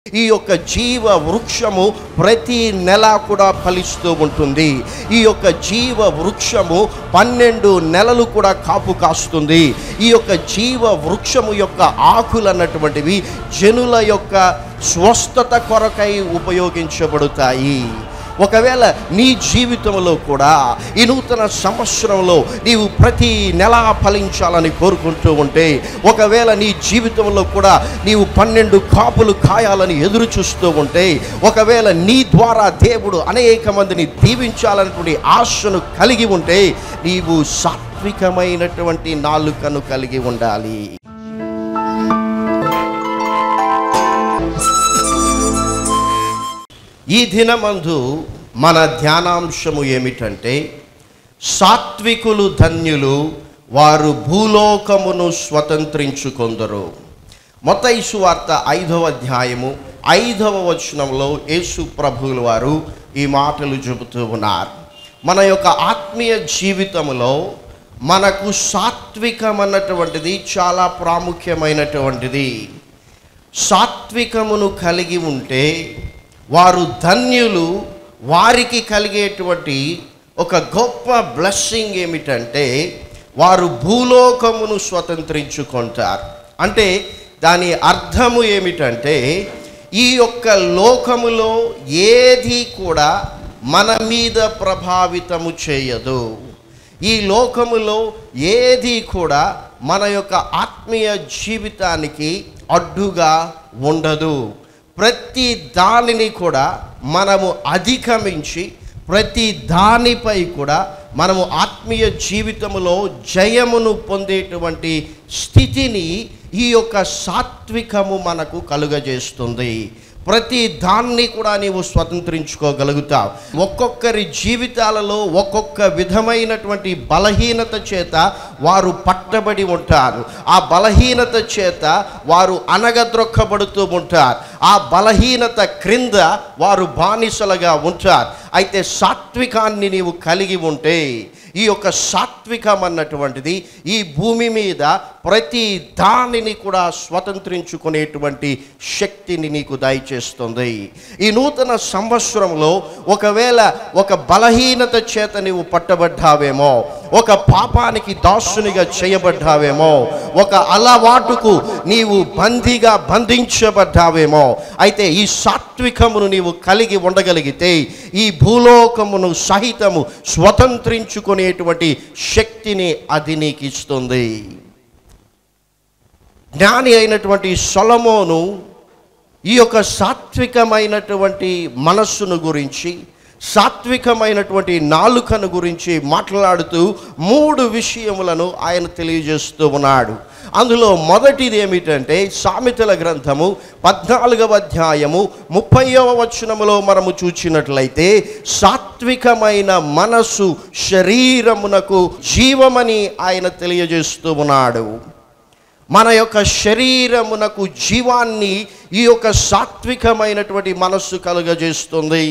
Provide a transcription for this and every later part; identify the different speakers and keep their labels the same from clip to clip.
Speaker 1: ఈ యొక్క జీవ వృక్షము ప్రతి నెల కూడా ఫలిస్తూ ఉంటుంది. ఈ యొక్క జీవ వృక్షము 12 నెలలు కూడా కాపు కాస్తుంది. ఈ యొక్క జీవ వృక్షము యొక్క ఆకులు అన్నటువంటివి జనుల యొక్క స్వస్థత కొరకై ఉపయోగించబడతాయి. ఒకవేళ నీ జీవితంలో కూడా ఈ నూతన సంవత్సరంలో నీవు ప్రతి నెల ఫలించాలని కోరుకుంటూ ఉంటే, ఒకవేళ నీ జీవితంలో కూడా నీవు 12 కాపులు కాయాలని ఎదురు చూస్తూ ఉంటే, ఒకవేళ నీ ద్వారా దేవుడు అనేక మందిని దీవించాలన్నటువంటి ఆశను కలిగి ఉంటే, నీవు సాత్వికమైనటువంటి నాలుకను కలిగి ఉండాలి. ఈ దినమందు మన ధ్యానాంశము ఏమిటంటే, సాత్వికులు ధన్యులు, వారు భూలోకమును స్వతంత్రించుకొందరు. మత్తయి సువార్త 5వ అధ్యాయము 5వ వచనంలో యేసు ప్రభువుల వారు ఈ మాటలు చెబుతూ ఉన్నారు. మన యొక్క ఆత్మీయ జీవితంలో మనకు సాత్వికం అన్నటువంటిది చాలా ప్రాముఖ్యమైనటువంటిది. సాత్వికమును కలిగి ఉంటే వారు ధన్యులు. వారికి కలిగేటువంటి ఒక గొప్ప బ్లెస్సింగ్ ఏమిటంటే, వారు భూలోకమును స్వతంత్రించుకుంటారు. అంటే దాని అర్థము ఏమిటంటే, ఈ యొక్క లోకములో ఏది కూడా మన మీద ప్రభావితము చేయదు. ఈ లోకములో ఏది కూడా మన యొక్క ఆత్మీయ జీవితానికి అడ్డుగా ఉండదు. ప్రతి దానిని కూడా మనము అధిగమించి, ప్రతి దానిపై కూడా మనము ఆత్మీయ జీవితంలో జయమును పొందేటువంటి స్థితిని ఈ యొక్క సాత్వికము మనకు కలుగజేస్తుంది. ప్రతి దాన్ని కూడా నీవు స్వతంత్రించుకోగలుగుతావు. ఒక్కొక్కరి జీవితాలలో ఒక్కొక్క విధమైనటువంటి బలహీనత చేత వారు పట్టబడి ఉంటారు. ఆ బలహీనత చేత వారు అనగద్రొక్కబడుతూ ఉంటారు. ఆ బలహీనత క్రింద వారు బానిసలుగా ఉంటారు. అయితే సాత్వికాన్ని నీవు కలిగి ఉంటే, ఈ యొక్క సాత్వికం అన్నటువంటిది ఈ భూమి మీద ప్రతి దానిని కూడా స్వతంత్రించుకునేటువంటి శక్తిని నీకు దయచేస్తుంది. ఈ నూతన సంవత్సరంలో ఒకవేళ ఒక బలహీనత చేత నీవు పట్టబడ్డావేమో, ఒక పాపానికి దాసునిగా చేయబడ్డావేమో, ఒక అలవాటుకు నీవు బందీగా బంధించబడ్డావేమో, అయితే ఈ సాత్వికమును నీవు కలిగి ఉండగలిగితే ఈ భూలోకమును సహితము స్వతంత్రించుకునేటువంటి శక్తిని అది నీకు ఇస్తుంది. జ్ఞాని అయినటువంటి సొలొమోను ఈ యొక్క సాత్వికమైనటువంటి మనస్సును గురించి, సాత్వికమైనటువంటి నాలుకను గురించి మాట్లాడుతూ 3 విషయములను ఆయన తెలియజేస్తూ ఉన్నాడు. అందులో మొదటిది ఏమిటంటే, సామెతల గ్రంథము 14వ అధ్యాయము 30వ వచనములో మనము చూచినట్లయితే, సాత్వికమైన మనస్సు శరీరమునకు జీవమని ఆయన తెలియజేస్తూ ఉన్నాడు. మన యొక్క శరీరమునకు జీవాన్ని ఈ యొక్క సాత్వికమైనటువంటి మనస్సు కలుగజేస్తుంది.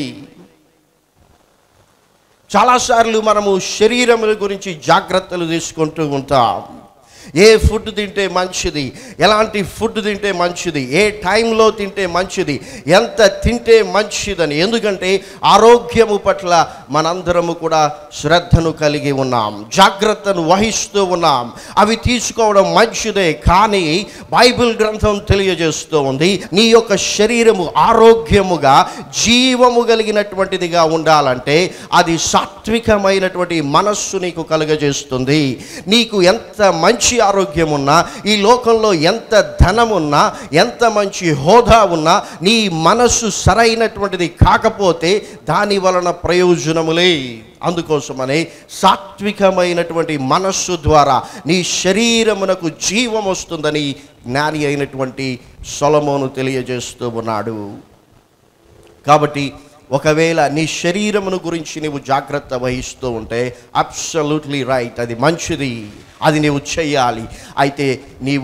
Speaker 1: చాలాసార్లు మనము శరీరముల గురించి జాగ్రత్తలు తీసుకుంటూ ఉంటాం. ఏ ఫుడ్ తింటే మంచిది, ఎలాంటి ఫుడ్ తింటే మంచిది, ఏ టైంలో తింటే మంచిది, ఎంత తింటే మంచిదని. ఎందుకంటే ఆరోగ్యము పట్ల మనందరము కూడా శ్రద్ధను కలిగి ఉన్నాం, జాగ్రత్తను వహిస్తూ ఉన్నాం. అవి తీసుకోవడం మంచిదే, కానీ బైబిల్ గ్రంథం తెలియజేస్తూ ఉంది, నీ యొక్క శరీరము ఆరోగ్యముగా జీవము కలిగినటువంటిదిగా ఉండాలంటే అది సాత్వికమైనటువంటి మనస్సు నీకు కలుగజేస్తుంది. నీకు ఎంత మంచి ఆరోగ్యం ఉన్నా, ఈ లోకంలో ఎంత ధనమున్నా, ఎంత మంచి హోదా ఉన్నా, నీ మనస్సు సరైనటువంటిది కాకపోతే దాని వలన ప్రయోజనములే. అందుకోసమనే సాత్వికమైనటువంటి మనస్సు ద్వారా నీ శరీరమునకు జీవం వస్తుందని జ్ఞాని అయినటువంటి సొలొమోను తెలియజేస్తూ ఉన్నాడు. కాబట్టి ఒకవేళ నీ శరీరమును గురించి నీవు జాగ్రత్త వహిస్తూ ఉంటే అబ్సల్యూట్లీ రైట్, అది మంచిది, అది నీవు చెయ్యాలి. అయితే నీవు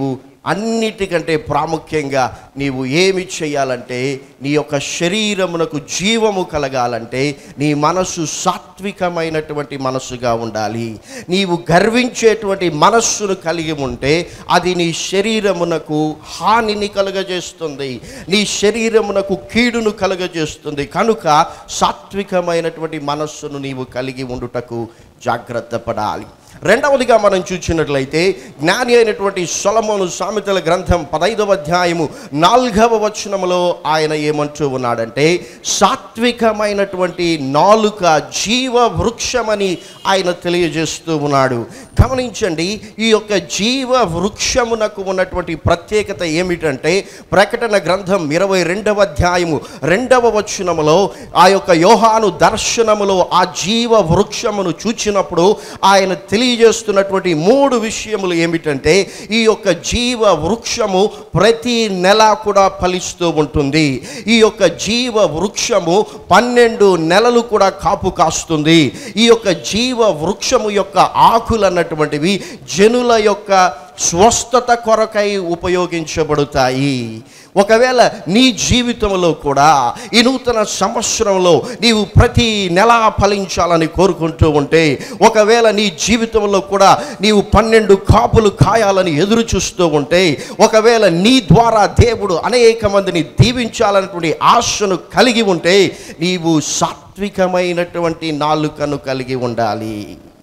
Speaker 1: అన్నిటికంటే ప్రాముఖ్యంగా నీవు ఏమి చేయాలంటే, నీ యొక్క శరీరమునకు జీవము కలగాలంటే నీ మనసు సాత్వికమైనటువంటి మనసుగా ఉండాలి. నీవు గర్వించేటువంటి మనస్సును కలిగి ఉంటే అది నీ శరీరమునకు హానిని కలుగజేస్తుంది, నీ శరీరమునకు కీడును కలుగజేస్తుంది. కనుక సాత్వికమైనటువంటి మనస్సును నీవు కలిగి ఉండుటకు జాగ్రత్త పడాలి. రెండవదిగా మనం చూసినట్లయితే జ్ఞాని అయినటువంటి సొలొమోను సామెతల గ్రంథం 15వ అధ్యాయము 4వ వచనములో ఆయన ఏమంటూ ఉన్నాడంటే, సాత్వికమైనటువంటి నాలుక జీవ వృక్షమని ఆయన తెలియజేస్తూ ఉన్నాడు. గమనించండి, ఈ యొక్క జీవ వృక్షమునకు ఉన్నటువంటి ప్రత్యేకత ఏమిటంటే, ప్రకటన గ్రంథం 22వ అధ్యాయము 2వ వచనములో ఆ యొక్క యోహాను దర్శనములో ఆ జీవ వృక్షమును చూచినప్పుడు ఆయన తెలియజేస్తున్నటువంటి 3 విషయములు ఏమిటంటే, ఈ యొక్క జీవ వృక్షము ప్రతి నెల కూడా ఫలిస్తూ ఉంటుంది. ఈ యొక్క జీవ వృక్షము 12 నెలలు కూడా కాపు కాస్తుంది. ఈ యొక్క జీవ వృక్షము యొక్క ఆకులు అన్నటువంటివి జనుల యొక్క స్వస్థత కొరకై ఉపయోగించబడతాయి. ఒకవేళ నీ జీవితంలో కూడా ఈ నూతన సంవత్సరంలో నీవు ప్రతి నెల ఫలించాలని కోరుకుంటూ ఉంటే, ఒకవేళ నీ జీవితంలో కూడా నీవు 12 కాపులు కాయాలని ఎదురు చూస్తూ ఉంటే, ఒకవేళ నీ ద్వారా దేవుడు అనేక మందిని దీవించాలన్నటువంటి ఆశను కలిగి ఉంటే, నీవు సాత్వికమైనటువంటి నాలుకను కలిగి ఉండాలి.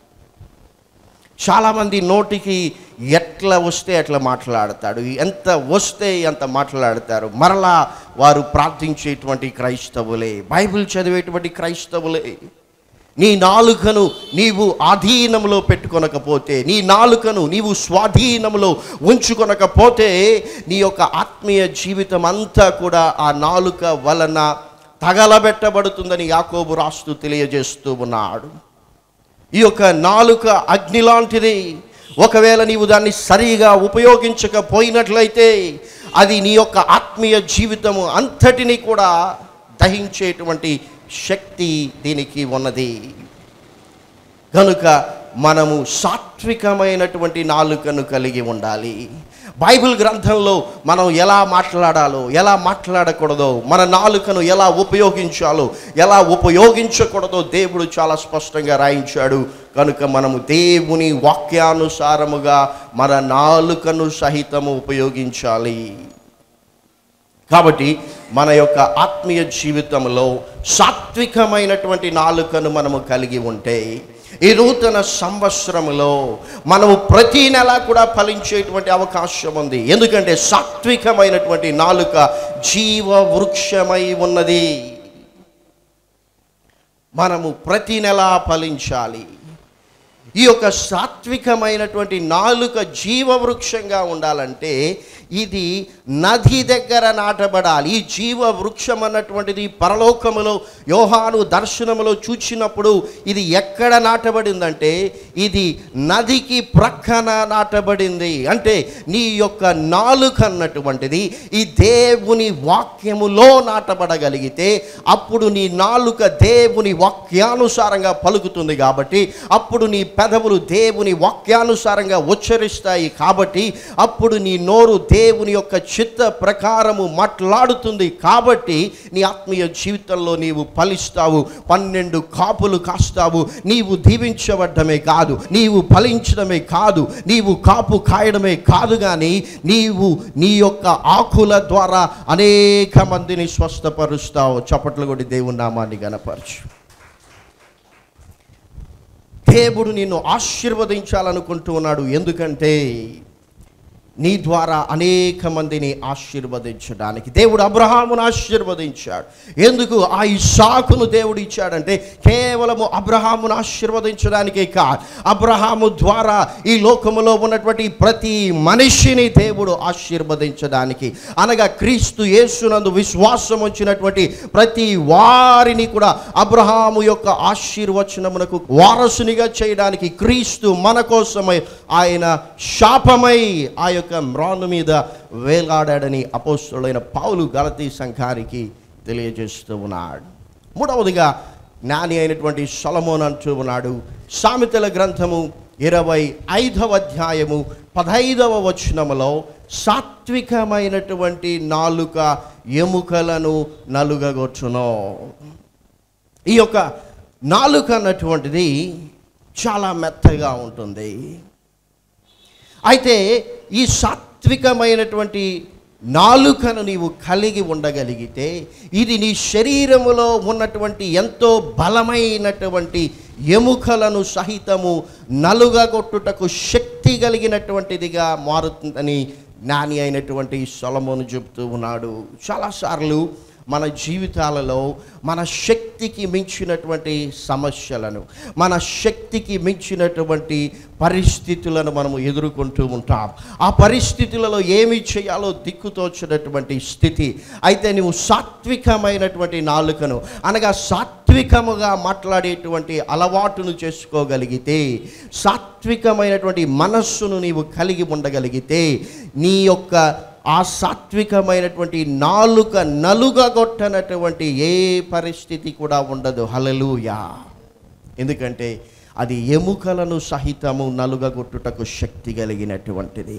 Speaker 1: చాలామంది నోటికి ఎట్లా వస్తే అట్లా మాట్లాడతాడు, ఎంత వస్తే అంత మాట్లాడతారు. మరలా వారు ప్రార్థించేటువంటి క్రైస్తవులే, బైబిల్ చదివేటువంటి క్రైస్తవులే. నీ నాలుకను నీవు ఆధీనంలో పెట్టుకొనకపోతే, నీ నాలుకను నీవు స్వాధీనంలో ఉంచుకొనకపోతే, నీ యొక్క ఆత్మీయ జీవితం అంతా కూడా ఆ నాలుక వలన తగలబెట్టబడుతుందని యాకోబు రాస్తూ తెలియజేస్తూ ఉన్నాడు. ఈ యొక్క నాలుక అగ్ని లాంటిది. ఒకవేళ నీవు దాన్ని సరిగా ఉపయోగించకపోయినట్లయితే అది నీ యొక్క ఆత్మీయ జీవితము అంతటిని కూడా దహించేటువంటి శక్తి దీనికి ఉన్నది. కనుక మనము సాత్వికమైనటువంటి నాలుకను కలిగి ఉండాలి. బైబిల్ గ్రంథంలో మనం ఎలా మాట్లాడాలో, ఎలా మాట్లాడకూడదో, మన నాలుకను ఎలా ఉపయోగించాలో, ఎలా ఉపయోగించకూడదో దేవుడు చాలా స్పష్టంగా రాయించాడు. కనుక మనము దేవుని వాక్యానుసారముగా మన నాలుకను సహితము ఉపయోగించాలి. కాబట్టి మన యొక్క ఆత్మీయ జీవితంలో సాత్వికమైనటువంటి నాలుకను మనము కలిగి ఉంటే, ఈ నూతన సంవత్సరంలో మనము ప్రతి నెల కూడా ఫలించేటువంటి అవకాశం ఉంది. ఎందుకంటే సాత్వికమైనటువంటి నాలుక జీవ వృక్షమై ఉన్నది. మనము ప్రతి నెల ఫలించాలి. ఈ యొక్క సాత్వికమైనటువంటి నాలుక జీవవృక్షంగా ఉండాలంటే ఇది నది దగ్గర నాటబడాలి. ఈ జీవ వృక్షం అన్నటువంటిది పరలోకములో యోహాను దర్శనములో చూచినప్పుడు ఇది ఎక్కడ నాటబడిందంటే ఇది నదికి ప్రక్కన నాటబడింది. అంటే నీ యొక్క నాలుక అన్నటువంటిది ఈ దేవుని వాక్యములో నాటబడగలిగితే అప్పుడు నీ నాలుక దేవుని వాక్యానుసారంగా పలుకుతుంది. కాబట్టి అప్పుడు నీ పెదవులు దేవుని వాక్యానుసారంగా ఉచ్చరిస్తాయి. కాబట్టి అప్పుడు నీ నోరు దేవుని యొక్క చిత్త ప్రకారము మాట్లాడుతుంది. కాబట్టి నీ ఆత్మీయ జీవితంలో నీవు ఫలిస్తావు, 12 కాపులు కాస్తావు. నీవు దీవించబడ్డమే కాదు, నీవు ఫలించడమే కాదు, నీవు కాపు కాయడమే కాదు, కానీ నీవు నీ యొక్క ఆకుల ద్వారా అనేక మందిని స్వస్థపరుస్తావు. చప్పట్లు కొట్టి దేవుని నామాన్ని గణపరచు. దేవుడు నిన్ను ఆశీర్వదించాలనుకుంటూ ఉన్నాడు. ఎందుకంటే నీ ద్వారా అనేక మందిని ఆశీర్వదించడానికి దేవుడు అబ్రహామును ఆశీర్వదించాడు. ఎందుకు ఆ ఇస్సాకును దేవుడు ఇచ్చాడంటే కేవలము అబ్రహామును ఆశీర్వదించడానికే కాదు, అబ్రహాము ద్వారా ఈ లోకములో ఉన్నటువంటి ప్రతి మనిషిని దేవుడు ఆశీర్వదించడానికి, అనగా క్రీస్తు యేసునందు విశ్వాసం వచ్చినటువంటి ప్రతి వారిని కూడా అబ్రహాము యొక్క ఆశీర్వచనమునకు వారసునిగా చేయడానికి క్రీస్తు మన కోసమై ఆయన శాపమై ఆ యొక్క మ్రాను మీద వేలాడాడని అపోస్తలుడైన పౌలు గలతీ సంఘానికి తెలియజేస్తూ ఉన్నాడు. మూడవదిగా జ్ఞాని అయినటువంటి సొలొమోను అంటూ ఉన్నాడు. సామెతల గ్రంథము 25వ అధ్యాయము 15వ వచనములో సాత్వికమైనటువంటి నాలుక ఎముకలను నలుగగొచ్చును. ఈ యొక్క నాలుక అన్నటువంటిది చాలా మెత్తగా ఉంటుంది. అయితే ఈ సాత్వికమైనటువంటి నాలుకను నీవు కలిగి ఉండగలిగితే ఇది నీ శరీరములో ఉన్నటువంటి ఎంతో బలమైనటువంటి ఎముకలను సహితము నలుగగొట్టుటకు శక్తి కలిగినటువంటిదిగా మారుతుందని జ్ఞాని అయినటువంటి సొలొమోను చెబుతూ ఉన్నాడు. చాలాసార్లు మన జీవితాలలో మన శక్తికి మించినటువంటి సమస్యలను, మన శక్తికి మించినటువంటి పరిస్థితులను మనము ఎదుర్కొంటూ ఉంటాం. ఆ పరిస్థితులలో ఏమి చేయాలో దిక్కుతోచినటువంటి స్థితి. అయితే నువ్వు సాత్వికమైనటువంటి నాలుకను, అనగా సాత్వికముగా మాట్లాడేటువంటి అలవాటును చేసుకోగలిగితే, సాత్వికమైనటువంటి మనస్సును నీవు కలిగి ఉండగలిగితే, నీ యొక్క ఆ సాత్వికమైనటువంటి నాలుక నలుగగొట్టనటువంటి ఏ పరిస్థితి కూడా ఉండదు. హల్లెలూయా. ఎందుకంటే అది ఎముకలను సహితము నలుగగొట్టుటకు శక్తి కలిగినటువంటిది.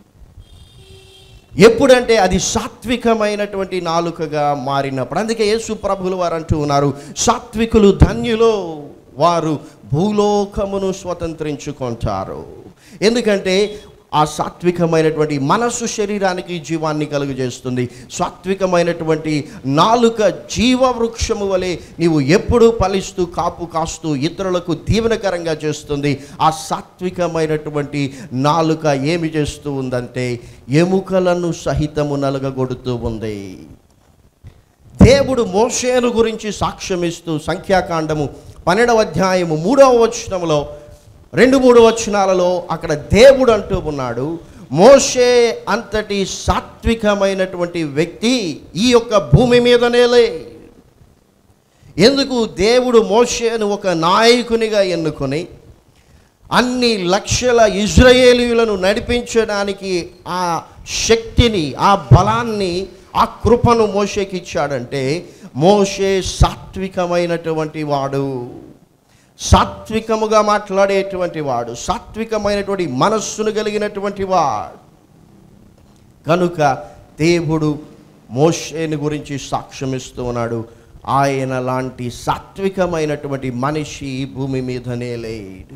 Speaker 1: ఎప్పుడంటే అది సాత్వికమైనటువంటి నాలుకగా మారినప్పుడు. అందుకే యేసు ప్రభువులు వారు అంటూ ఉన్నారు, సాత్వికులు ధన్యులు, వారు భూలోకమును స్వతంత్రించుకుంటారు. ఎందుకంటే ఆ సాత్వికమైనటువంటి మనస్సు శరీరానికి జీవాన్ని కలుగజేస్తుంది. సాత్వికమైనటువంటి నాలుక జీవవృక్షము వలె నీవు ఎప్పుడూ ఫలిస్తూ కాపు కాస్తూ ఇతరులకు దీవెనకరంగా చేస్తుంది. ఆ సాత్వికమైనటువంటి నాలుక ఏమి చేస్తూ ఉందంటే ఎముకలను సహితము నలుగగొడుతూ ఉంది. దేవుడు మోషేను గురించి సాక్ష్యమిస్తూ సంఖ్యాకాండము 12వ అధ్యాయము 3వ వచనములో 2-3 వచనాలలో అక్కడ దేవుడు అంటూ ఉన్నాడు, మోషే అంతటి సాత్వికమైనటువంటి వ్యక్తి ఈ యొక్క భూమి మీదనే లే. ఎందుకు దేవుడు మోషేను ఒక నాయకునిగా ఎన్నుకొని అన్ని లక్షల ఇజ్రాయేలీయులను నడిపించడానికి ఆ శక్తిని, ఆ బలాన్ని, ఆ కృపను మోషేకి ఇచ్చాడంటే, మోషే సాత్వికమైనటువంటి వాడు, సాత్వికముగా మాట్లాడేటువంటి వాడు, సాత్వికమైనటువంటి మనస్సును కలిగినటువంటి వాడు. కనుక దేవుడు మోషేని గురించి సాక్ష్యమిస్తూ ఉన్నాడు, ఆయన లాంటి సాత్వికమైనటువంటి మనిషి భూమి మీదనే లేడు.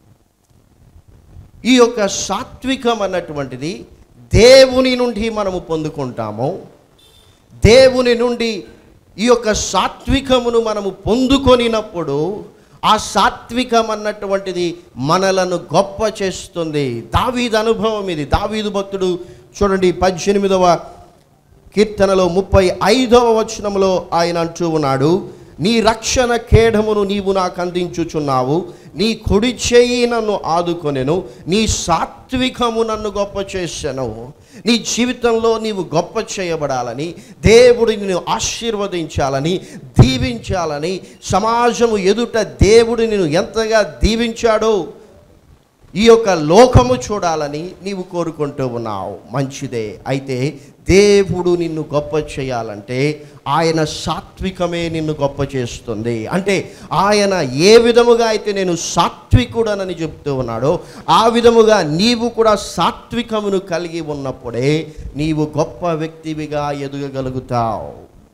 Speaker 1: ఈ యొక్క సాత్వికం అన్నటువంటిది దేవుని నుండి మనము పొందుకుంటాము. దేవుని నుండి ఈ యొక్క సాత్వికమును మనము పొందుకొనినప్పుడు ఆ సాత్వికం అన్నటువంటిది మనలను గొప్ప చేస్తుంది. దావీదు అనుభవం ఇది. దావీదు భక్తుడు చూడండి 18వ కీర్తనలో 35వ వచనంలో ఆయన అంటూ ఉన్నాడు, నీ రక్షణ కేడమును నీవు నాకు అందించుచున్నావు, నీ కుడి చేయి నన్ను ఆదుకొనెను, నీ సాత్వికము నన్ను గొప్ప చేసెను. నీ జీవితంలో నీవు గొప్ప చేయబడాలని, దేవుడు నిన్ను ఆశీర్వదించాలని, దీవించాలని, సమాజము ఎదుట దేవుడు నిన్ను ఎంతగా దీవించాడో ఈ యొక్క లోకము చూడాలని నీవు కోరుకుంటూ ఉన్నావు. మంచిదే. అయితే దేవుడు నిన్ను గొప్ప చేయాలంటే ఆయన సాత్వికమే నిన్ను గొప్ప చేస్తుంది. అంటే ఆయన ఏ విధముగా అయితే నేను సాత్వికుడనని చెప్తూ ఉన్నాడో ఆ విధముగా నీవు కూడా సాత్వికమును కలిగి ఉన్నప్పుడే నీవు గొప్ప వ్యక్తివిగా ఎదగగలుగుతావు.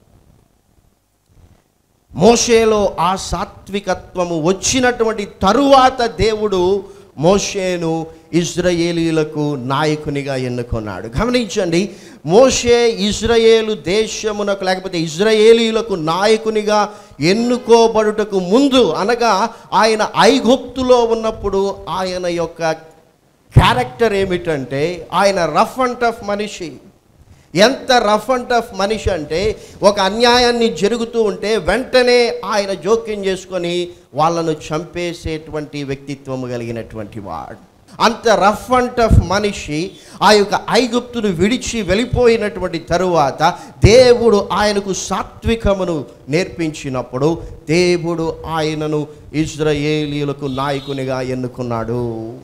Speaker 1: మోషేలో ఆ సాత్వికత్వము వచ్చినటువంటి తరువాత దేవుడు మోషేను ఇజ్రాయేలీయులకు నాయకునిగా ఎన్నుకున్నాడు. గమనించండి, మోషే ఇజ్రాయేలు దేశమునకు లేకపోతే ఇజ్రాయేలీయులకు నాయకునిగా ఎన్నుకోబడుటకు ముందు, అనగా ఆయన ఐగుప్తులో ఉన్నప్పుడు ఆయన యొక్క క్యారెక్టర్ ఏమిటంటే ఆయన రఫ్ అండ్ టఫ్ మనిషి. ఎంత రఫ్ అండ్ టఫ్ మనిషి అంటే ఒక అన్యాయాన్ని జరుగుతూ ఉంటే వెంటనే ఆయన జోక్యం చేసుకొని వాళ్ళను చంపేసేటువంటి వ్యక్తిత్వము కలిగినటువంటి వాడు. అంత రఫ్ అండ్ టఫ్ మనిషి ఆ యొక్క ఐగుప్తును విడిచి వెళ్ళిపోయినటువంటి తరువాత దేవుడు ఆయనకు సాత్వికమును నేర్పించినప్పుడు దేవుడు ఆయనను ఇజ్రాయేలీయులకు నాయకునిగా ఎన్నుకున్నాడు.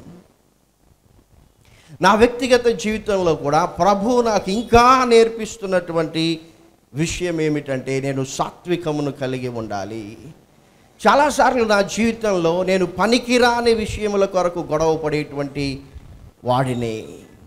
Speaker 1: నా వ్యక్తిగత జీవితంలో కూడా ప్రభువు నాకు ఇంకా నేర్పిస్తున్నటువంటి విషయం ఏమిటంటే నేను సాత్వికమును కలిగి ఉండాలి. చాలాసార్లు నా జీవితంలో నేను పనికిరాని విషయముల కొరకు గొడవ పడేటువంటి వాడిని.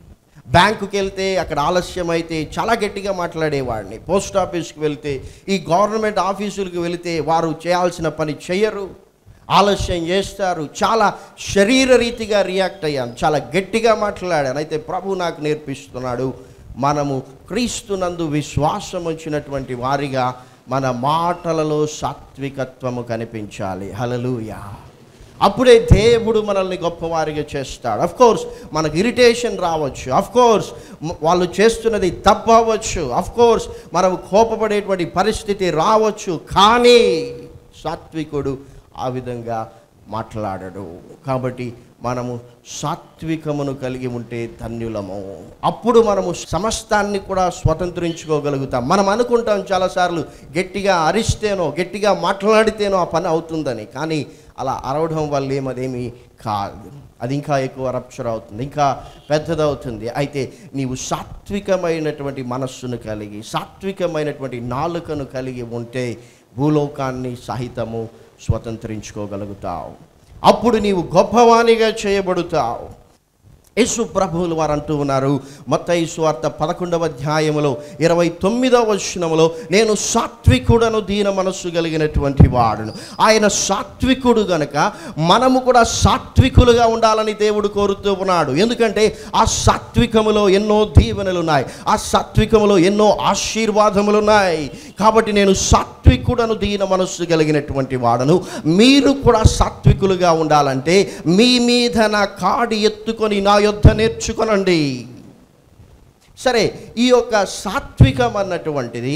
Speaker 1: బ్యాంకుకి వెళ్తే అక్కడ ఆలస్యం అయితే చాలా గట్టిగా మాట్లాడేవాడిని. పోస్ట్ ఆఫీస్కి వెళ్తే, ఈ గవర్నమెంట్ ఆఫీసులకు వెళితే వారు చేయాల్సిన పని చేయరు, ఆలస్యం చేస్తారు. చాలా శరీర రీతిగా రియాక్ట్ అయ్యాను, చాలా గట్టిగా మాట్లాడాను. అయితే ప్రభు నాకు నేర్పిస్తున్నాడు, మనము క్రీస్తునందు విశ్వాసం వచ్చినటువంటి వారిగా మన మాటలలో సాత్వికత్వము కనిపించాలి. హల్లెలూయా. అప్పుడే దేవుడు మనల్ని గొప్పవారిగా చేస్తాడు. అఫ్ కోర్స్ మనకు ఇరిటేషన్ రావచ్చు, అఫ్ కోర్స్ వాళ్ళు చేస్తున్నది తప్పవచ్చు, అఫ్ కోర్స్ మనం కోపపడేటువంటి పరిస్థితి రావచ్చు, కానీ సాత్వికుడు ఆ విధంగా మాట్లాడడు. కాబట్టి మనము సాత్వికమును కలిగి ఉంటే ధన్యులము. అప్పుడు మనము సమస్తాన్ని కూడా స్వతంత్రించుకోగలుగుతాం. మనం అనుకుంటాం చాలాసార్లు గట్టిగా అరిస్తేనో గట్టిగా మాట్లాడితేనో ఆ పని అవుతుందని, కానీ అలా అరవడం వల్ల అదేమీ కాదు, అది ఇంకా ఎక్కువ రప్చర్ అవుతుంది, ఇంకా పెద్దదవుతుంది. అయితే నీవు సాత్వికమైనటువంటి మనస్సును కలిగి సాత్వికమైనటువంటి నాలుకను కలిగి ఉంటే భూలోకాన్ని సహితము స్వతంత్రించుకోగలుగుతావు. అప్పుడు నీవు గొప్పవానిగా చేయబడుతావు. యేసు ప్రభువులు వారు అంటూ ఉన్నారు, మత్తయి సువార్త 11వ అధ్యాయములో 29వ వచనములో, నేను సాత్వికుడను, దీన మనస్సు కలిగినటువంటి వాడును. ఆయన సాత్వికుడు గనుక మనము కూడా సాత్వికులుగా ఉండాలని దేవుడు కోరుతూ ఉన్నాడు. ఎందుకంటే ఆ సాత్వికములో ఎన్నో దీవెనలు ఉన్నాయి, ఆ సాత్వికములో ఎన్నో ఆశీర్వాదములు ఉన్నాయి. కాబట్టి నేను సాత్వికుడను, దీన మనస్సు కలిగినటువంటి వాడను. మీరు కూడా సాత్వికులుగా ఉండాలంటే మీ మీద నా కాడి ఎత్తుకొని నా యొద్ద నేర్చుకొనండి. సరే, ఈ యొక్క సాత్వికం అన్నటువంటిది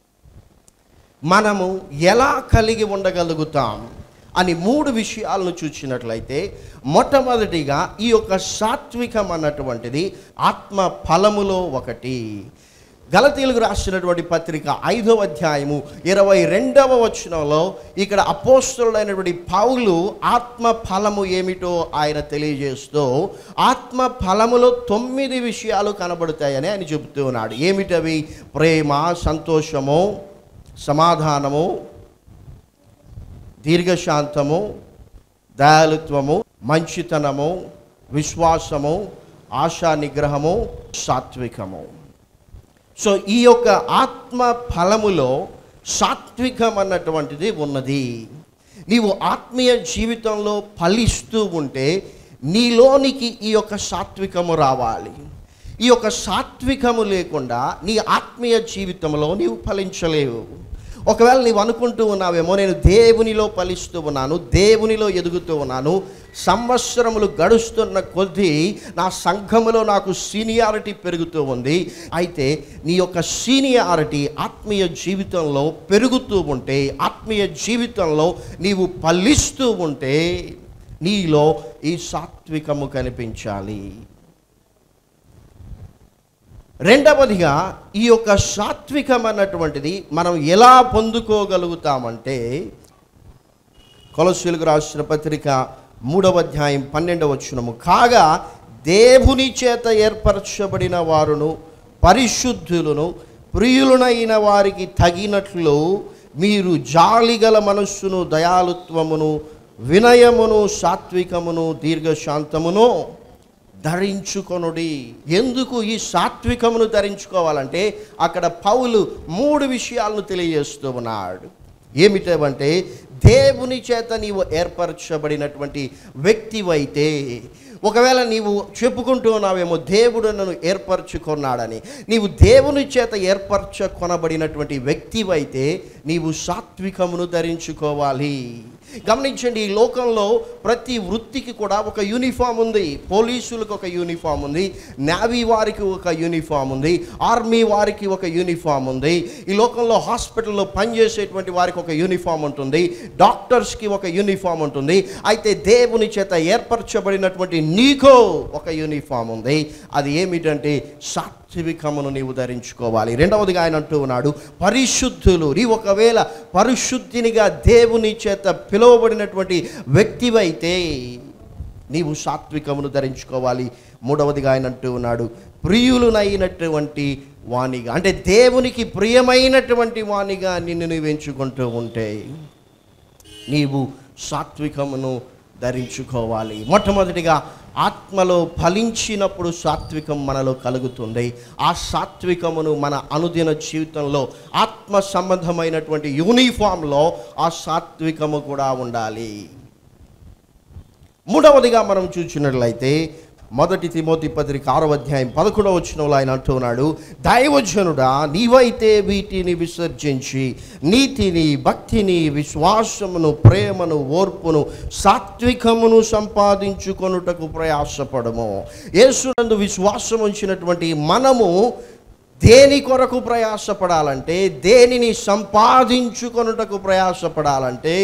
Speaker 1: మనము ఎలా కలిగి ఉండగలుగుతాం అని 3 విషయాలను చూసినట్లయితే, మొట్టమొదటిగా ఈ యొక్క సాత్వికం అన్నటువంటిది ఆత్మ ఫలములో ఒకటి. గలతీయులకు రాసినటువంటి పత్రిక 5వ అధ్యాయము 22వ వచనంలో ఇక్కడ అపోస్తలుడైనటువంటి పౌలు ఆత్మ ఫలము ఏమిటో ఆయన తెలియజేస్తూ, ఆత్మ ఫలములో 9 విషయాలు కనబడతాయని ఆయన చెబుతూ ఉన్నాడు. ఏమిటవి? ప్రేమ, సంతోషము, సమాధానము, దీర్ఘశాంతము, దయాళుత్వము, మంచితనము, విశ్వాసము, ఆశా నిగ్రహము, సాత్వికము. సో ఈ యొక్క ఆత్మ ఫలములో సాత్వికం అన్నటువంటిది ఉన్నది. నీవు ఆత్మీయ జీవితంలో ఫలిస్తూ ఉంటే నీలోనికి ఈ యొక్క సాత్వికము రావాలి. ఈ యొక్క సాత్వికము లేకుండా నీ ఆత్మీయ జీవితంలో నీవు ఫలించలేవు. ఒకవేళ నీవు అనుకుంటూ ఉన్నావేమో, నేను దేవునిలో ఫలిస్తూ ఉన్నాను, దేవునిలో ఎదుగుతూ ఉన్నాను, సంవత్సరములు గడుస్తున్న కొద్దీ నా సంఘములో నాకు సీనియారిటీ పెరుగుతూ ఉంది. అయితే నీ యొక్క సీనియారిటీ ఆత్మీయ జీవితంలో పెరుగుతూ ఉంటే, ఆత్మీయ జీవితంలో నీవు ఫలిస్తూ ఉంటే నీలో ఈ సాత్వికము కనిపించాలి. రెండవదిగా, ఈ యొక్క సాత్వికం అన్నటువంటిది మనం ఎలా పొందుకోగలుగుతామంటే, కొలస్సీయులకు రాసిన పత్రిక 3వ అధ్యాయం 12వ వచనము, కాగా దేవుని చేత ఏర్పరచబడిన వారును పరిశుద్ధులను ప్రియులనైన వారికి తగినట్లు మీరు జాలిగల మనస్సును, దయాళుత్వమును, వినయమును, సాత్వికమును, దీర్ఘశాంతమును ధరించుకొనుడి. ఎందుకు ఈ సాత్వికమును ధరించుకోవాలంటే అక్కడ పౌలు 3 విషయాలను తెలియజేస్తూ ఉన్నాడు. ఏమిటంటే, దేవుని చేత నీవు ఏర్పరచబడినటువంటి వ్యక్తివైతే, ఒకవేళ నీవు చెప్పుకుంటూ ఉన్నావేమో దేవుడు నన్ను ఏర్పరచుకున్నాడని, నీవు దేవుని చేత ఏర్పరచుకొనబడినటువంటి వ్యక్తివైతే నీవు సాత్వికమును ధరించుకోవాలి. గమనించండి, ఈ లోకంలో ప్రతి వృత్తికి కూడా ఒక యూనిఫామ్ ఉంది. పోలీసులకు ఒక యూనిఫామ్ ఉంది, నేవీ వారికి ఒక యూనిఫామ్ ఉంది, ఆర్మీ వారికి ఒక యూనిఫామ్ ఉంది. ఈ లోకంలో హాస్పిటల్లో పనిచేసేటువంటి వారికి ఒక యూనిఫామ్ ఉంటుంది, డాక్టర్స్కి ఒక యూనిఫామ్ ఉంటుంది. అయితే దేవుని చేత ఏర్పరచబడినటువంటి నీకో ఒక యూనిఫామ్ ఉంది. అది ఏమిటంటే సాత్వికమును నీవు ధరించుకోవాలి. రెండవదిగా ఆయన అంటూ ఉన్నాడు, పరిశుద్ధులు. నీవు ఒకవేళ పరిశుద్ధినిగా దేవుని చేత పిలువబడినటువంటి వ్యక్తివైతే నీవు సాత్వికమును ధరించుకోవాలి. మూడవదిగా ఆయన అంటూ ఉన్నాడు, ప్రియులునైనటువంటి వాణిగా, అంటే దేవునికి ప్రియమైనటువంటి వాణిగా నిన్ను నీవు ఎంచుకుంటూ ఉంటే నీవు సాత్వికమును ధరించుకోవాలి. మొట్టమొదటిగా ఆత్మలో ఫలించినప్పుడు సాత్వికం మనలో కలుగుతుంది. ఆ సాత్వికమును మన అనుదిన జీవితంలో ఆత్మ సంబంధమైనటువంటి యూనిఫామ్లో ఆ సాత్వికము కూడా ఉండాలి. మూడవదిగా మనం చూసినట్లయితే 1 తిమోతి పత్రిక 6వ అధ్యాయం 11వ వచనంలో ఆయన అంటున్నాడు, దైవజనుడా, నీవైతే వీటిని విసర్జించి నీతిని, భక్తిని, విశ్వాసమును, ప్రేమను, ఓర్పును, సాత్వికమును సంపాదించుకొనుటకు ప్రయాసపడము. యేసునందు విశ్వాసం ఉంచినటువంటి మనము దేని కొరకు ప్రయాసపడాలంటే, దేనిని సంపాదించుకొనుటకు ప్రయాసపడాలంటే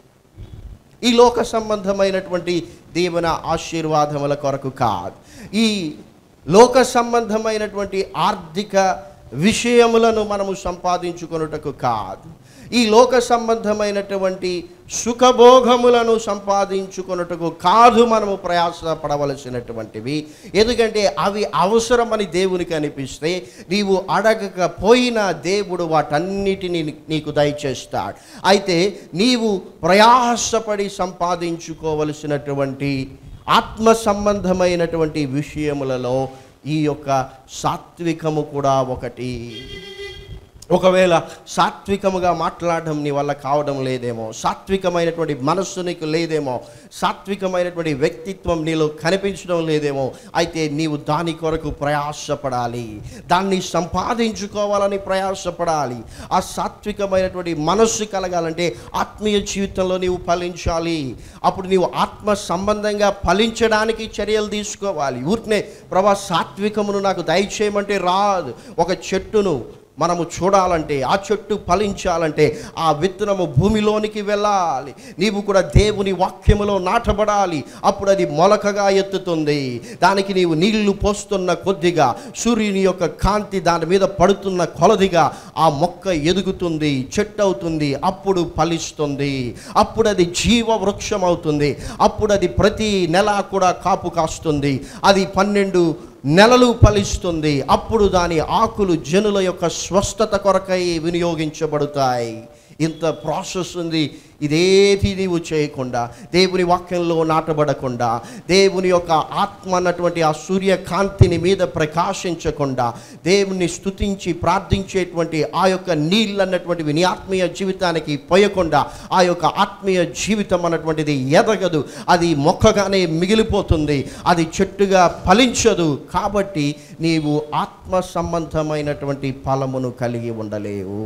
Speaker 1: ఈ లోక సంబంధమైనటువంటి దీవెన ఆశీర్వాదముల కొరకు కాదు. ఈ లోక సంబంధమైనటువంటి ఆర్థిక విషయములను మనము సంపాదించుకొనుటకు కాదు. ఈ లోక సంబంధమైనటువంటి సుఖభోగములను సంపాదించుకొనుటకు కాదు మనము ప్రయాసపడవలసినటువంటివి. ఎందుకంటే అవి అవసరమని దేవునికి అనిపిస్తే నీవు అడగకపోయినా దేవుడు వాటన్నిటిని నీకు దయచేస్తాడు. అయితే నీవు ప్రయాసపడి సంపాదించుకోవలసినటువంటి ఆత్మ సంబంధమైనటువంటి విషయములలో ఈ యొక్క సాత్వికము కూడా ఒకటి. ఒకవేళ సాత్వికముగా మాట్లాడడం నీ వల్ల కావడం లేదేమో, సాత్వికమైనటువంటి మనస్సు నీకు లేదేమో, సాత్వికమైనటువంటి వ్యక్తిత్వం నీలో కనిపించడం లేదేమో, అయితే నీవు దాని కొరకు ప్రయాసపడాలి, దాన్ని సంపాదించుకోవాలని ప్రయాసపడాలి. ఆ సాత్వికమైనటువంటి మనస్సు కలగాలంటే ఆత్మీయ జీవితంలో నీవు ఫలించాలి. అప్పుడు నీవు ఆత్మ సంబంధంగా ఫలించడానికి చర్యలు తీసుకోవాలి. ఊరికనే ప్రభా సాత్వికమును నాకు దయచేయమంటే రాదు. ఒక చెట్టును మనము చూడాలంటే, ఆ చెట్టు ఫలించాలంటే ఆ విత్తనము భూమిలోనికి వెళ్ళాలి. నీవు కూడా దేవుని వాక్యములో నాటబడాలి. అప్పుడు అది మొలకగా ఎత్తుతుంది. దానికి నీవు నీళ్లు పోస్తున్న కొద్దిగా, సూర్యుని యొక్క కాంతి దాని మీద పడుతున్న కొలదిగా ఆ మొక్క ఎదుగుతుంది, చెట్టు అవుతుంది, అప్పుడు ఫలిస్తుంది. అప్పుడు అది జీవ వృక్షం అవుతుంది. అప్పుడు అది ప్రతి నెల కూడా కాపు కాస్తుంది. అది 12 నెలలు ఫలిస్తుంది. అప్పుడు దాని ఆకులు జనుల యొక్క స్వస్థత కొరకై వినియోగించబడతాయి. ఇంత ప్రాసెస్ ఉంది. ఇదేది నీవు చేయకుండా, దేవుని వాక్యంలో నాటబడకుండా, దేవుని యొక్క ఆత్మ అన్నటువంటి ఆ సూర్యకాంతిని మీద ప్రకాశించకుండా, దేవుని స్తుతించి ప్రార్థించేటువంటి ఆ యొక్క నీళ్ళు అన్నటువంటివి నీ ఆత్మీయ జీవితానికి పోయకుండా ఆ యొక్క ఆత్మీయ జీవితం అన్నటువంటిది ఎదగదు. అది మొక్కగానే మిగిలిపోతుంది. అది చెట్టుగా ఫలించదు. కాబట్టి నీవు ఆత్మ సంబంధమైనటువంటి ఫలమును కలిగి ఉండలేవు.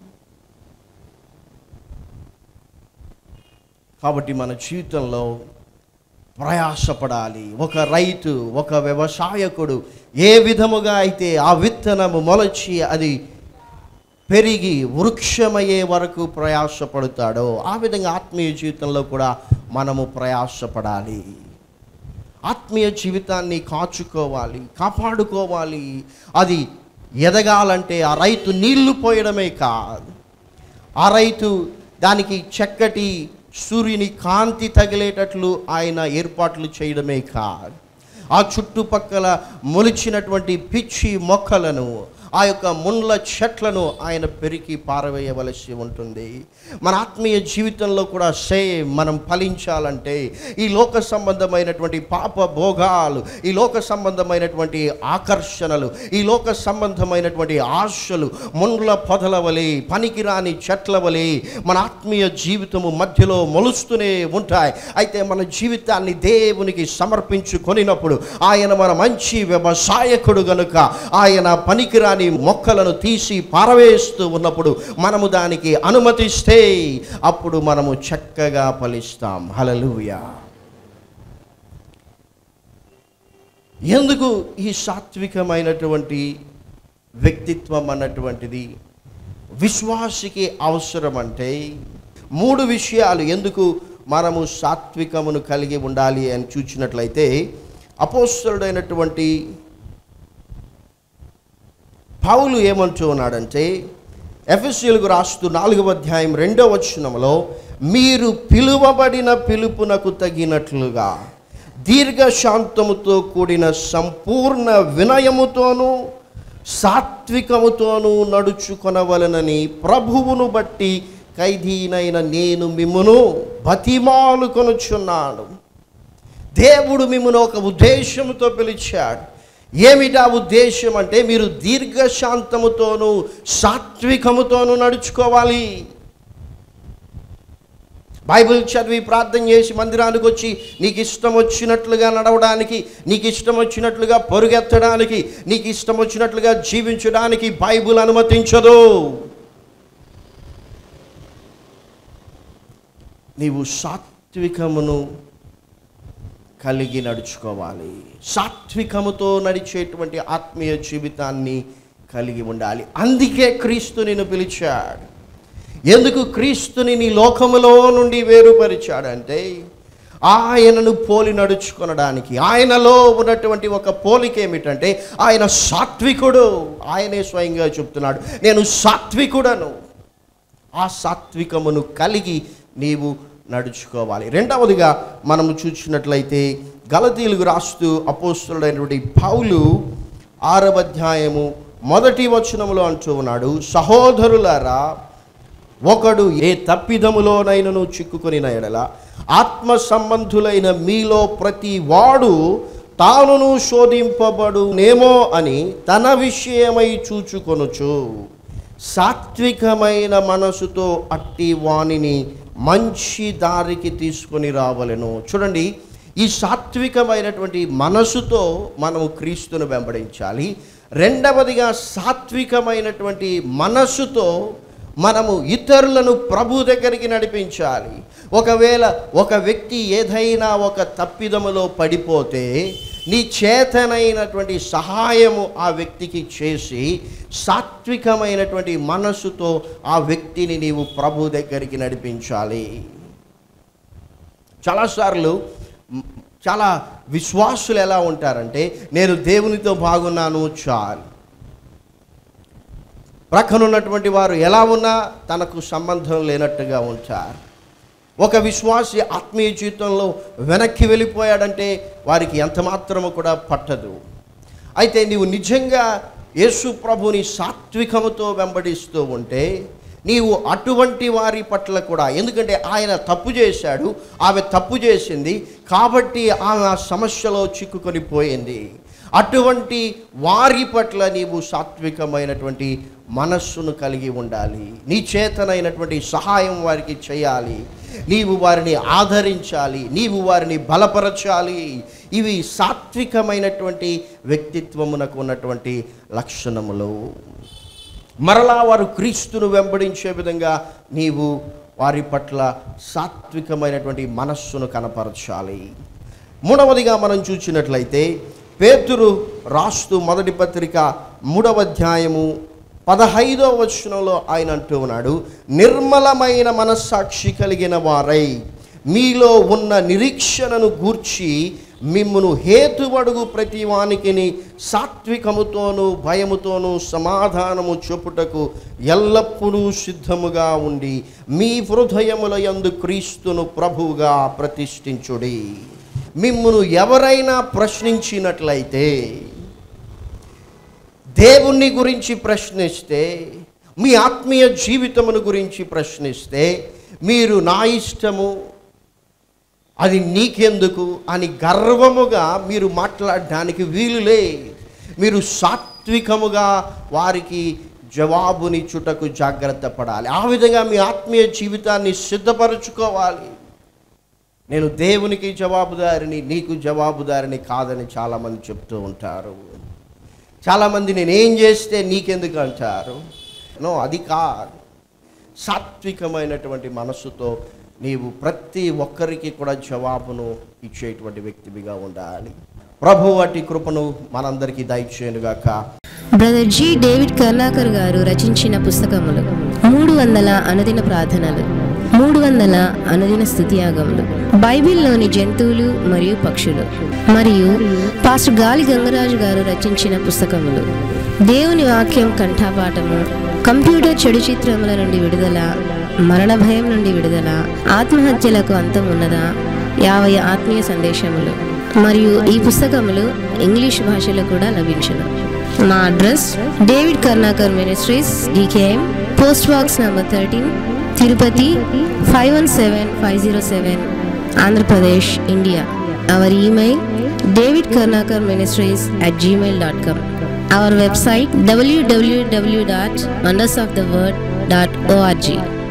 Speaker 1: కాబట్టి మన జీవితంలో ప్రయాసపడాలి. ఒక రైతు, ఒక వ్యవసాయకుడు ఏ విధముగా అయితే ఆ విత్తనము మొలచి అది పెరిగి వృక్షమయ్యే వరకు ప్రయాసపడతాడో, ఆ విధంగా ఆత్మీయ జీవితంలో కూడా మనము ప్రయాసపడాలి. ఆత్మీయ జీవితాన్ని కాచుకోవాలి, కాపాడుకోవాలి. అది ఎదగాలంటే ఆ రైతు నీళ్లు పోయడమే కాదు, ఆ రైతు దానికి చక్కటి సూర్యుని కాంతి తగిలేటట్లు ఆయన ఏర్పాట్లు చేయడమే కాదు, ఆ చుట్టుపక్కల మొలిచినటువంటి పిచ్చి మొక్కలను, ఆ యొక్క ముండ్ల చెట్లను ఆయన పెరికి పారవేయవలసి ఉంటుంది. మన ఆత్మీయ జీవితంలో కూడా సేమ్ మనం ఫలించాలంటే ఈ లోక సంబంధమైనటువంటి పాప భోగాలు, ఈ లోక సంబంధమైనటువంటి ఆకర్షణలు, ఈ లోక సంబంధమైనటువంటి ఆశలు ముండ్ల పొదల వలె, పనికిరాని చెట్ల వలె మన ఆత్మీయ జీవితము మధ్యలో మొలుస్తూనే ఉంటాయి. అయితే మన జీవితాన్ని దేవునికి సమర్పించుకొనినప్పుడు ఆయన మన మంచి వ్యవసాయకుడు గనుక ఆయన పనికిరాని మొక్కలను తీసి పారవేస్తూ ఉన్నప్పుడు మనము దానికి అనుమతిస్తే అప్పుడు మనము చక్కగా ఫలిస్తాం. హల్లెలూయా. ఎందుకు ఈ సాత్వికమైనటువంటి వ్యక్తిత్వం అన్నటువంటిది విశ్వాసికి అవసరం అంటే 3 విషయాలు ఎందుకు మనము సాత్వికమును కలిగి ఉండాలి అని చూచినట్లయితే, అపోస్తలుడైనటువంటి పౌలు ఏమంటూ ఉన్నాడంటే, ఎఫెసీయులకు రాస్తూ 4వ అధ్యాయం 2వ వచనంలో, మీరు పిలువబడిన పిలుపునకు తగినట్లుగా దీర్ఘశాంతముతో కూడిన సంపూర్ణ వినయముతోనూ సాత్వికముతోనూ నడుచుకొనవలెనని ప్రభువును బట్టి ఖైదీనైన నేను మిమ్మును బతిమాలుకొనుచున్నాను. దేవుడు మిమ్మల్ని ఒక ఉద్దేశంతో పిలిచాడు. ఏమిటా ఉద్దేశం అంటే మీరు దీర్ఘశాంతముతోనూ సాత్వికముతోనూ నడుచుకోవాలి. బైబిల్ చదివి ప్రార్థన చేసి మందిరానికి వచ్చి నీకు ఇష్టం వచ్చినట్లుగా నడవడానికి, నీకు ఇష్టం వచ్చినట్లుగా పరుగెత్తడానికి, నీకు ఇష్టం వచ్చినట్లుగా జీవించడానికి బైబిల్ అనుమతించదు. నీవు సాత్వికమును కలిగి నడుచుకోవాలి. సాత్వికముతో నడిచేటువంటి ఆత్మీయ జీవితాన్ని కలిగి ఉండాలి. అందుకే క్రీస్తు నిన్ను పిలిచాడు. ఎందుకు క్రీస్తుని నీ లోకములో నుండి వేరుపరిచాడంటే ఆయనను పోలి నడుచుకొనడానికి. ఆయనలో ఉన్నటువంటి ఒక పోలిక ఏమిటంటే ఆయన సాత్వికుడు. ఆయనే స్వయంగా చెప్తున్నాడు, నేను సాత్వికుడను. ఆ సాత్వికమును కలిగి నీవు నడుచుకోవాలి. రెండవదిగా మనము చూసినట్లయితే గలతీయులకు రాస్తూ అపోస్తలుడైనటువంటి పౌలు 6వ అధ్యాయము 1వ వచనములో అంటూ ఉన్నాడు, సహోదరులారా, ఒకడు ఏ తప్పిదములోనైనను చిక్కుకొనిన ఎడల ఆత్మ సంబంధులైన మీలో ప్రతి వాడు తానును శోధింపబడునేమో అని తన విషయమై చూచుకొనుచు సాత్వికమైన మనసుతో అట్టి వానిని మంచి దారికి తీసుకొని రావలెను. చూడండి, ఈ సాత్వికమైనటువంటి మనసుతో మనము క్రీస్తును వెంబడించాలి. రెండవదిగా సాత్వికమైనటువంటి మనసుతో మనము ఇతరులను ప్రభు దగ్గరికి నడిపించాలి. ఒకవేళ ఒక వ్యక్తి ఏదైనా ఒక తప్పిదములో పడిపోతే నీ చేతనైనటువంటి సహాయము ఆ వ్యక్తికి చేసి సాత్వికమైనటువంటి మనసుతో ఆ వ్యక్తిని నీవు ప్రభు దగ్గరికి నడిపించాలి. చాలాసార్లు చాలా విశ్వాసులు ఎలా ఉంటారంటే, నేను దేవునితో బాగున్నాను చాలు. ప్రక్కనున్నటువంటి వారు ఎలా ఉన్నా తనకు సంబంధం లేనట్టుగా ఉంటారు. ఒక విశ్వాసి ఆత్మీయ జీవితంలో వెనక్కి వెళ్ళిపోయాడంటే వారికి ఎంత మాత్రము కూడా పట్టదు. అయితే నీవు నిజంగా యేసు ప్రభుని సాత్వికముతో వెంబడిస్తూ ఉంటే నీవు అటువంటి వారి పట్ల కూడా, ఎందుకంటే ఆయన తప్పు చేశాడు, ఆమె తప్పు చేసింది కాబట్టి ఆమె ఆ సమస్యలో చిక్కుకొని పోయింది. అటువంటి వారి పట్ల నీవు సాత్వికమైనటువంటి మనస్సును కలిగి ఉండాలి. నీ చేతనైనటువంటి సహాయం వారికి చేయాలి. నీవు వారిని ఆదరించాలి, నీవు వారిని బలపరచాలి. ఇవి సాత్వికమైనటువంటి వ్యక్తిత్వమునకు ఉన్నటువంటి లక్షణములు. మరలా వారు క్రీస్తును వెంబడించే విధంగా నీవు వారి పట్ల సాత్వికమైనటువంటి మనస్సును కనపరచాలి. మూడవదిగా మనం చూసినట్లయితే పేతురు రాస్తూ మొదటి పత్రిక 3వ అధ్యాయము 15వ వచనంలో ఆయన అంటూ ఉన్నాడు, నిర్మలమైన మనస్సాక్షి కలిగిన వారై మీలో ఉన్న నిరీక్షణను గూర్చి మిమ్మును హేతువడుగు ప్రతి వానికిని సాత్వికముతోనూ భయముతోనూ సమాధానము చెప్పుటకు ఎల్లప్పుడూ సిద్ధముగా ఉండి మీ హృదయముల యందు క్రీస్తును ప్రభువుగా ప్రతిష్ఠించుడి. మిమ్మును ఎవరైనా ప్రశ్నించినట్లయితే, దేవుని గురించి ప్రశ్నిస్తే, మీ ఆత్మీయ జీవితమును గురించి ప్రశ్నిస్తే, మీరు నా ఇష్టము, అది నీకెందుకు అని గర్వముగా మీరు మాట్లాడడానికి వీలులే. మీరు సాత్వికముగా వారికి జవాబునిచ్చుటకు జాగ్రత్త పడాలి. ఆ విధంగా మీ ఆత్మీయ జీవితాన్ని సిద్ధపరచుకోవాలి. నేను దేవునికి జవాబుదారిని, నీకు జవాబుదారిని కాదని చాలామంది చెప్తూ ఉంటారు. చాలామంది నేనేం చేస్తే నీకెందుకు అంటారు. నో, అది కాదు. సాత్వికమైనటువంటి మనస్సుతో నీవు ప్రతి ఒక్కరికి కూడా జవాబును ఇచ్చేటువంటి వ్యక్తివిగా ఉండాలి. ప్రభు అట్టి కృపను మనందరికీ దయచేయునుగాక.
Speaker 2: Brother G. డేవిడ్ కర్నాకర్ గారు రచించిన పుస్తకములు 300 అనుదిన ప్రార్థనలు, 300 అనుదిన స్తుతియాగములు, బైబిల్లోని జంతువులు మరియు పక్షులు, మరియు పాస్టర్ గాలి గంగరాజు గారు రచించిన పుస్తకములు దేవుని వాక్యం కంఠపాఠము, కంప్యూటర్ చెడు చిత్రముల నుండి విడుదల, మరణ భయం నుండి విడుదల, ఆత్మహత్యలకు అంతం ఉన్నదా, 50 ఆత్మీయ సందేశములు. మరియు ఈ పుస్తకములు ఇంగ్లీష్ భాషలో కూడా లభించును. మా address David Karnakar ministries, DKM, post box number 13, Tirupati 517507, Andhra Pradesh, India. Our email davidkarnakarministries@gmail.com. Our website www.wondersoftheword.org.